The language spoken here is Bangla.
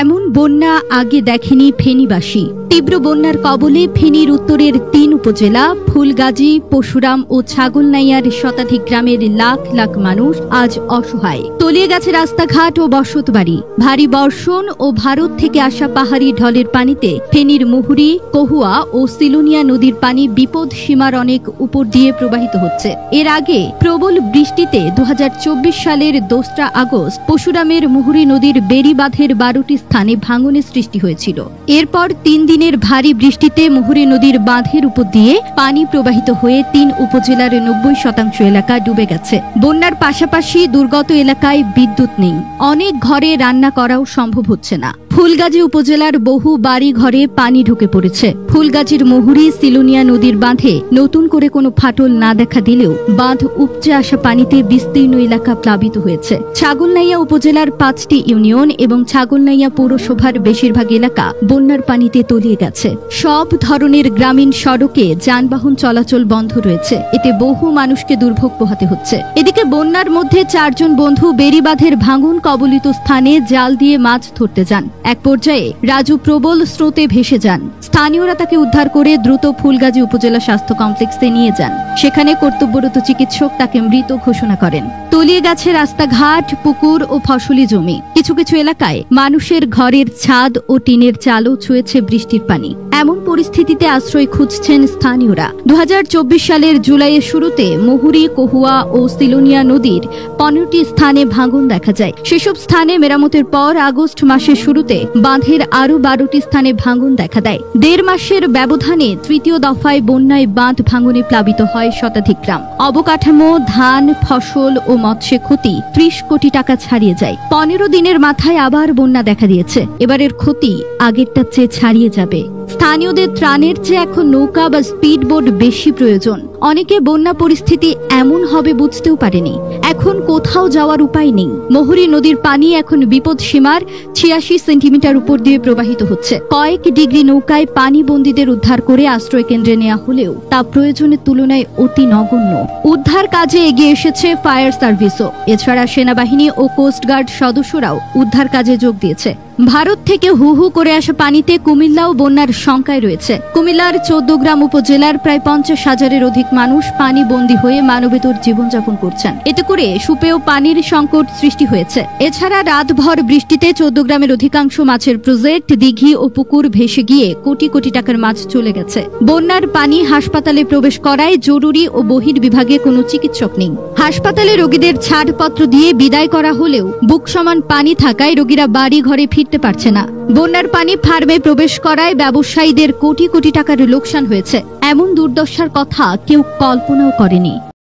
এমন বন্যা আগে দেখেনি ফেনীবাসী। তীব্র বন্যার কবলে ফেনীর উত্তরের ৩ উপজেলা ফুলগাজী, পরশুরাম ও ছাগলনাইয়ার শতাধিক গ্রামের লাখ লাখ মানুষ আজ অসহায়। তলিয়ে গেছে রাস্তাঘাট ও বসতবাড়ি। ভারী বর্ষণ ও ভারত থেকে আসা পাহাড়ি ঢলের পানিতে ফেনীর মুহুরী, কহুয়া ও সিলুনিয়া নদীর পানি বিপদ সীমার অনেক উপর দিয়ে প্রবাহিত হচ্ছে। এর আগে প্রবল বৃষ্টিতে ২০২৪ সালের ২রা আগস্ট পরশুরামের মুহুরী নদীর বেড়িবাঁধের ১২টি স্থানে ভাঙনের সৃষ্টি হয়েছিল। এরপর ৩ দিনের ভারী বৃষ্টিতে মুহুরী নদীর বাঁধের উপর দিয়ে পানি প্রবাহিত হয়ে ৩ উপজেলার ৯০% এলাকা ডুবে গেছে। বন্যার পাশাপাশি দুর্গত এলাকায় বিদ্যুৎ নেই। অনেক ঘরে রান্না করাও সম্ভব হচ্ছে না। ফুলগাজী উপজেলার বহু বাড়ি ঘরে পানি ঢুকে পড়েছে। ফুলগাজীর মুহুরী, সিলুনিয়া নদীর বাঁধে নতুন করে কোনো ফাটল না দেখা দিলেও বাঁধ উপচে আসা পানিতে বিস্তীর্ণ এলাকা প্লাবিত হয়েছে। ছাগলনাইয়া উপজেলার ৫টি ইউনিয়ন এবং ছাগলনাইয়া পৌরসভার বেশিরভাগ এলাকা বন্যার পানিতে তলিয়ে গেছে। সব ধরনের গ্রামীণ সড়কে যানবাহন চলাচল বন্ধ রয়েছে। এতে বহু মানুষকে দুর্ভোগ পোহাতে হচ্ছে। এদিকে বন্যার মধ্যে ৪ জন বন্ধু বেড়িবাঁধের ভাঙন কবলিত স্থানে জাল দিয়ে মাছ ধরতে যান। এক পর্যায়ে রাজু প্রবল স্রোতে ভেসে যান। স্থানীয়রা তাকে উদ্ধার করে দ্রুত ফুলগাজী উপজেলা স্বাস্থ্য কমপ্লেক্সে নিয়ে যান। সেখানে কর্তব্যরত চিকিৎসক তাকে মৃত ঘোষণা করেন। তলিয়ে গেছে রাস্তাঘাট, পুকুর ও ফসলি জমি। কিছু কিছু এলাকায় মানুষের ঘরের ছাদ ও টিনের চালও ছুঁয়েছে বৃষ্টির পানি। এমন পরিস্থিতিতে আশ্রয় খুঁজছেন স্থানীয়রা। ২০২৪ সালের জুলাইয়ের শুরুতে মুহুরী, কহুয়া ও সিলুনিয়া নদীর ১৫টি স্থানে ভাঙন দেখা যায়। সেসব স্থানে মেরামতের পর আগস্ট মাসের শুরুতে বাঁধের আরো ১২টি স্থানে ভাঙন দেখা দেয়। ১.৫ মাসের ব্যবধানে তৃতীয় দফায় বন্যায় বাঁধ ভাঙনে প্লাবিত হয় শতাধিক গ্রাম। অবকাঠামো, ধান, ফসল ও মৎস্যে ক্ষতি ৩০ কোটি টাকা ছাড়িয়ে যায়। ১৫ দিনের মাথায় আবার বন্যা দেখা দিয়েছে। এবারের ক্ষতি আগেরটার চেয়ে ছাড়িয়ে যাবে। স্থানীয়দের ত্রাণের চেয়ে এখন নৌকা বা স্পিড বোট বেশি প্রয়োজন। অনেকে বন্যা পরিস্থিতি এমন হবে বুঝতেও পারেনি। এখন কোথাও যাওয়ার উপায় নেই। মুহুরী নদীর পানি এখন বিপদ সীমার ৮৬ সেন্টিমিটার উপর দিয়ে প্রবাহিত হচ্ছে। কয়েক ডিগ্রি নৌকায় পানি বন্দীদের উদ্ধার করে আশ্রয় কেন্দ্রে নেওয়া হলেও তা প্রয়োজনের তুলনায় অতি নগণ্য। উদ্ধার কাজে এগিয়ে এসেছে ফায়ার সার্ভিসও। এছাড়া সেনাবাহিনী ও কোস্টগার্ড সদস্যরাও উদ্ধার কাজে যোগ দিয়েছে। ভারত থেকে হু হু করে আসা পানিতে কুমিল্লাও বন্যার শঙ্কায় রয়েছে। কুমিল্লার ১৪গ্রাম উপজেলার প্রায় ৫০,০০০-এর অধিক মানুষ পানি বন্দী হয়ে মানবেতর জীবনযাপন করছেন। এতে করে সুপেয় পানির সংকট সৃষ্টি হয়েছে। এছাড়া রাতভর বৃষ্টিতে ১৪গ্রামের অধিকাংশ মাছের প্রজেক্ট, দিঘি ও পুকুর ভেসে গিয়ে কোটি কোটি টাকার মাছ চলে গেছে। বন্যার পানি হাসপাতালে প্রবেশ করায় জরুরি ও বহির্বিভাগে কোনো চিকিৎসক নেই। হাসপাতালে রোগীদের ছাড়পত্র দিয়ে বিদায় করা হলেও বুক সমান পানি থাকায় রোগীরা বাড়ি ঘরে ফিরতে পারছে না। বন্যার পানি ফার্মে প্রবেশ করায় ব্যবসায়ীদের কোটি কোটি টাকার লোকসান হয়েছে। এমন দুর্দশার কথা কেউ কল্পনাও করেনি।